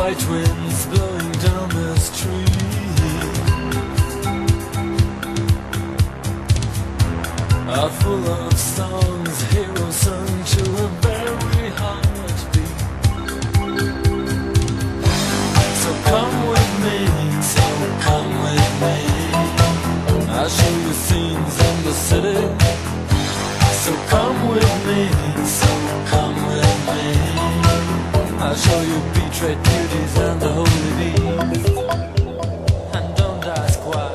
white winds blowing down the street are full of songs, heroes sung to a very heartbeat. So come with me, so come with me, I'll show you scenes in the city. So come with me, so come with me, I'll show you betrayed beauties and the holy bees. And don't ask why,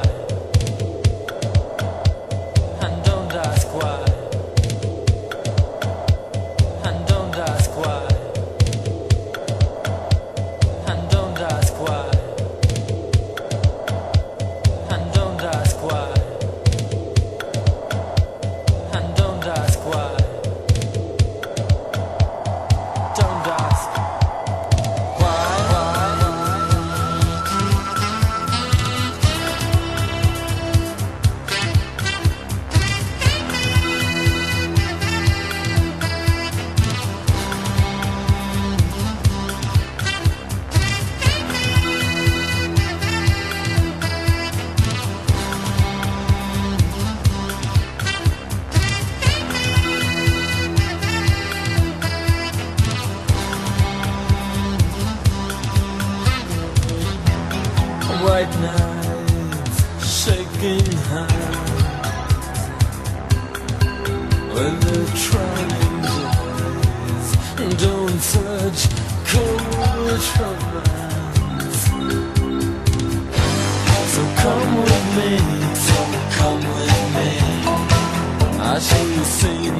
and don't ask why, and don't ask why, and don't ask why, and don't ask why, and don't ask why, don't ask. White nights, shaking hands with the trying eyes. Don't touch cold romance. So come with me, so come with me, I'll show you scenes